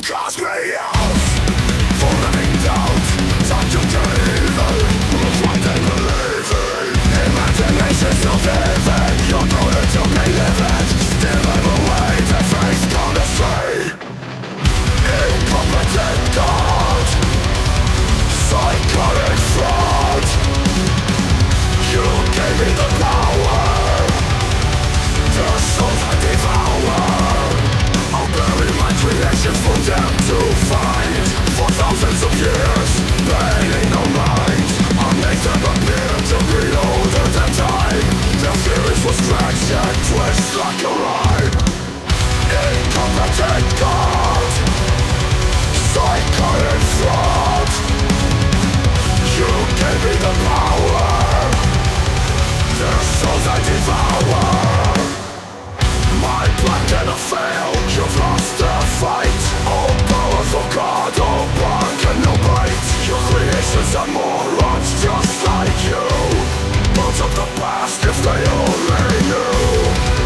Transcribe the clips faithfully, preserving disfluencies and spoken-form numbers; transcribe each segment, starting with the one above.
cast me out for living doubt. Time to turn evil, what they believe in. Imagination's still vivid, you're going to be living. Still I'm away, the face gone astray. Incompetent God, psychotic fraud. You gave me the power, the souls I devour. I'll bury my creations for them to find. For thousands of years, pain ain't no mind. I'll make them appear to be older than time. Their feelings will stretch and twist like a rhyme. Incompetent God, psychotic fraud. You gave me the power, their souls I devour. My plan cannot fail, you've lost the fight. All powerful God, all bark and no bite. Your creations are morons just like you. Bones of the past if they only knew.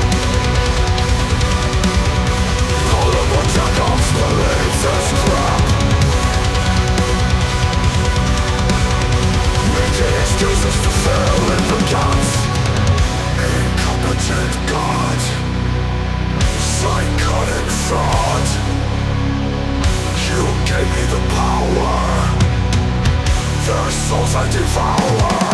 All of what Chekhov's believes is crap. Making excuses to fill in the gaps. Incompetent God, psychotic fraud. You gave me the power, their souls I devour.